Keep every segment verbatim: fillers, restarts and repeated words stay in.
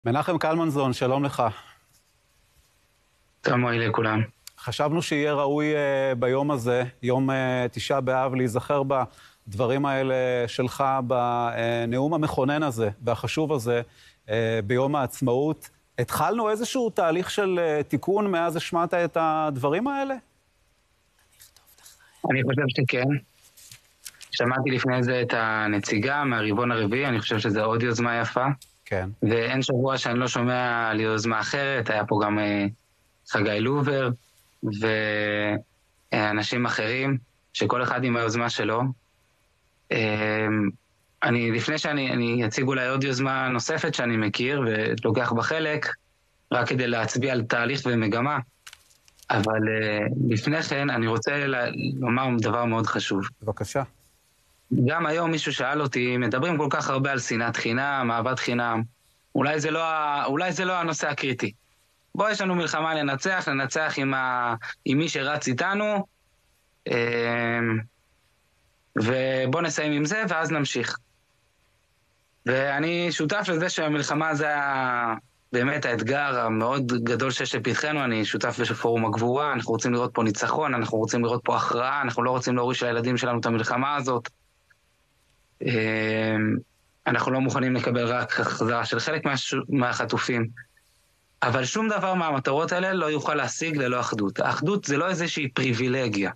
מנחם קלמנזון, שלום לך. שלום לכולם. חשבנו שיהיה ראוי uh, ביום הזה, יום uh, תשעה באב, להיזכר בדברים האלה שלך, בנאום המכונן הזה והחשוב הזה, uh, ביום העצמאות. התחלנו איזשהו תהליך של uh, תיקון מאז השמעת את הדברים האלה? אני חושב שכן. שמעתי לפני זה את הנציגה מהריבון הרביעי, אני חושב שזה עוד יוזמה יפה. כן. ואין שבוע שאני לא שומע על יוזמה אחרת, היה פה גם uh, חגי לובר ואנשים אחרים, שכל אחד עם היוזמה שלו. Uh, אני, לפני שאני אני אציג אולי עוד יוזמה נוספת שאני מכיר ולוקח בחלק, רק כדי להצביע על תהליך ומגמה, אבל uh, לפני כן אני רוצה לומר דבר מאוד חשוב. בבקשה. גם היום מישהו שאל אותי, מדברים כל כך הרבה על שנאת חינם, אהבת חינם, אולי זה לא, אולי זה לא הנושא הקריטי. בוא, יש לנו מלחמה לנצח, לנצח עם, ה, עם מי שרץ איתנו, ובוא נסיים עם זה ואז נמשיך. ואני שותף לזה שהמלחמה זה באמת האתגר המאוד גדול שיש לפתחנו, אני שותף בפורום הגבורה, אנחנו רוצים לראות פה ניצחון, אנחנו רוצים לראות פה הכרעה, אנחנו לא רוצים להוריש לילדים שלנו את המלחמה הזאת. אנחנו לא מוכנים לקבל רק החזרה של חלק מה, מהחטופים. אבל שום דבר מהמטרות האלה לא יוכל להשיג ללא אחדות. האחדות זה לא איזושהי פריבילגיה.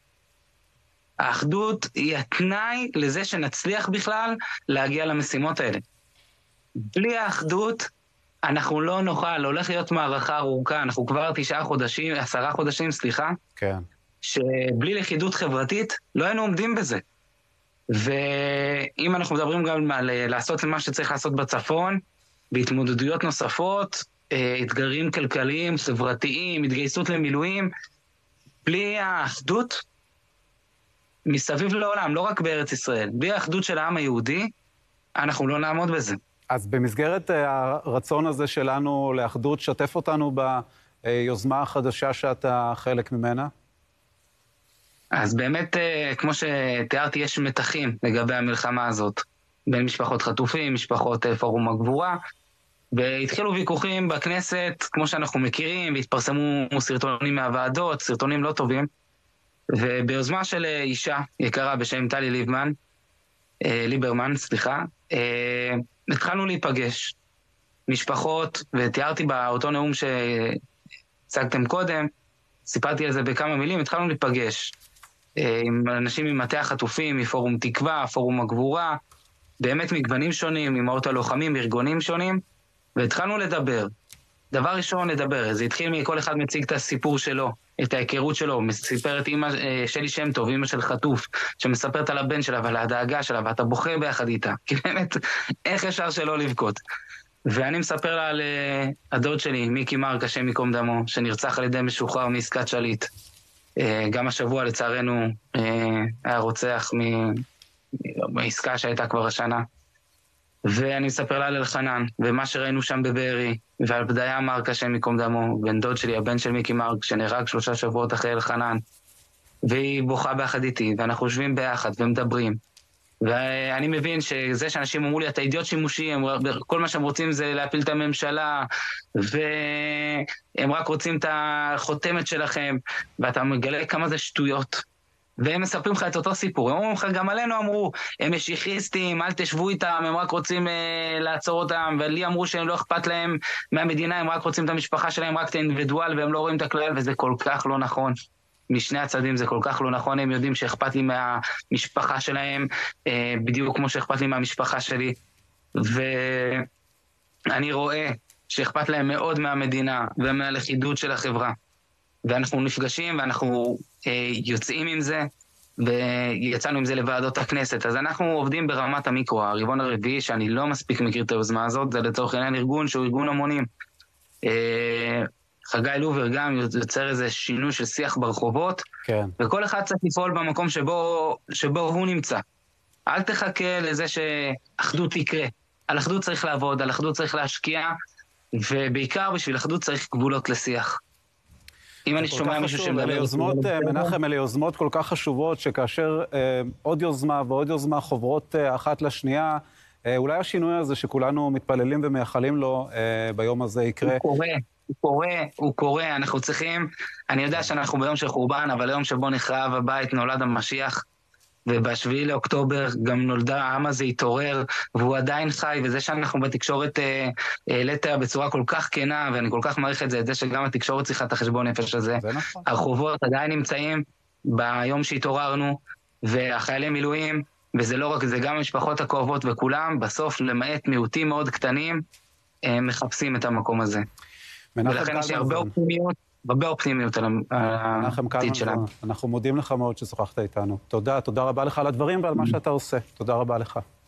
האחדות היא התנאי לזה שנצליח בכלל להגיע למשימות האלה. בלי האחדות אנחנו לא נוכל, הולך להיות מערכה ארוכה, אנחנו כבר תשעה חודשים, עשרה חודשים, סליחה. כן. שבלי לכידות חברתית לא היינו עומדים בזה. ואם אנחנו מדברים גם על לעשות מה שצריך לעשות בצפון, בהתמודדויות נוספות, אתגרים כלכליים, חברתיים, התגייסות למילואים, בלי האחדות מסביב לעולם, לא רק בארץ ישראל, בלי האחדות של העם היהודי, אנחנו לא נעמוד בזה. אז במסגרת הרצון הזה שלנו לאחדות, שתף אותנו ביוזמה החדשה שאתה חלק ממנה? אז באמת, כמו שתיארתי, יש מתחים לגבי המלחמה הזאת, בין משפחות חטופים, משפחות פורום הגבורה, והתחילו ויכוחים בכנסת, כמו שאנחנו מכירים, והתפרסמו סרטונים מהוועדות, סרטונים לא טובים, וביוזמה של אישה יקרה בשם טלי ליברמן, ליברמן, סליחה, התחלנו להיפגש. משפחות, ותיארתי באותו נאום שהצגתם קודם, סיפרתי על זה בכמה מילים, התחלנו להיפגש. עם אנשים ממטה החטופים, מפורום תקווה, פורום הגבורה, באמת מגוונים שונים, ממאות הלוחמים, ארגונים שונים, והתחלנו לדבר. דבר ראשון לדבר, זה התחיל מכל אחד מציג את הסיפור שלו, את ההיכרות שלו, מספרת אמא שלי שם טוב, אמא של חטוף, שמספרת על הבן שלה ועל הדאגה שלה, ואתה בוחר ביחד איתה, כי באמת, איך אפשר שלא לבכות? ואני מספר לה על הדוד שלי, מיקי מרק, השם ייקום דמו, שנרצח על ידי משוחרר מעסקת שליט. גם השבוע לצערנו היה רוצח מעסקה שהייתה כבר השנה. ואני מספר לה על אלחנן, ומה שראינו שם בבארי, ועל בדיה מרק, השם ייקום דמו, בן דוד שלי, הבן של מיקי מרק, שנהרג שלושה שבועות אחרי אלחנן. והיא בוכה ביחד איתי, ואנחנו יושבים ביחד ומדברים. ואני מבין שזה שאנשים אמרו לי, אתה אידיוט שימושי, כל מה שהם רוצים זה להפיל את הממשלה, והם רק רוצים את החותמת שלכם, ואתה מגלה כמה זה שטויות. והם מספרים לך את אותו סיפור, הם אומרים לך, גם עלינו אמרו, הם משיחיסטים, אל תשבו איתם, הם רק רוצים אה, לעצור אותם, ולי אמרו שהם לא אכפת להם מהמדינה, הם רק רוצים את המשפחה שלהם, רק את האינדיבידואל, והם לא רואים את הכלל, וזה כל כך לא נכון. משני הצדדים זה כל כך לא נכון, הם יודעים שאכפת לי מהמשפחה שלהם, אה, בדיוק כמו שאכפת לי מהמשפחה שלי, ואני רואה שאכפת להם מאוד מהמדינה, ומהלכידות של החברה. ואנחנו נפגשים ואנחנו אה, יוצאים עם זה, ויצאנו עם זה לוועדות הכנסת. אז אנחנו עובדים ברמת המיקרו, הריבון הרביעי, שאני לא מספיק מכיר את היוזמה הזאת, זה לצורך העניין ארגון שהוא ארגון המונים. אה, חגי לובר גם יוצר איזה שינוי של שיח ברחובות, כן. וכל אחד צריך לפעול במקום שבו, שבו הוא נמצא. אל תחכה לזה שאחדות תקרה. על אחדות צריך לעבוד, על אחדות צריך להשקיע, ובעיקר בשביל אחדות צריך גבולות לשיח. אם אני שומע מישהו שמדבר... מנחם, אלה יוזמות כל כך חשובות, שכאשר אה, עוד יוזמה ועוד יוזמה חוברות אה, אחת לשנייה, אולי השינוי הזה שכולנו מתפללים ומייחלים לו ביום הזה יקרה. הוא קורה, הוא קורה, הוא קורה, אנחנו צריכים, אני יודע שאנחנו ביום של חורבן, אבל היום שבו נחרב הבית נולד המשיח, ובשביעי לאוקטובר גם נולדה, העם הזה התעורר, והוא עדיין חי, וזה שאנחנו בתקשורת העלית בצורה כל כך כנה, ואני כל כך מעריך את זה, את זה שגם התקשורת צריכה את החשבון נפש הזה. נכון. הרחובות עדיין נמצאים ביום שהתעוררנו, והחיילי מילואים, וזה לא רק זה, גם המשפחות הכואבות וכולם, בסוף למעט מיעוטים מאוד קטנים, מחפשים את המקום הזה. ולכן יש הרבה אופטימיות, הרבה אופטימיות על העתיד שלנו. אנחנו מודים לך מאוד ששוחחת איתנו. תודה, תודה רבה לך על הדברים ועל מה שאתה עושה. תודה רבה לך.